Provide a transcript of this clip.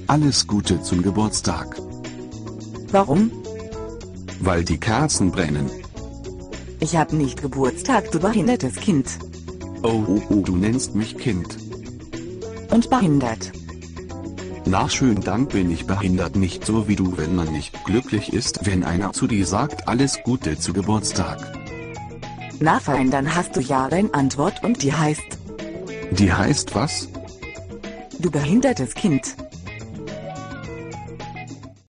Alles Gute zum Geburtstag. Warum? Weil die Kerzen brennen. Ich hab nicht Geburtstag, du behindertes Kind. Oh, du nennst mich Kind. Und behindert. Na schön, dann bin ich behindert, nicht so wie du, wenn man nicht glücklich ist, wenn einer zu dir sagt, alles Gute zu Geburtstag. Na fein, dann hast du ja eine Antwort und die heißt, Die heißt was? du behindertes Kind.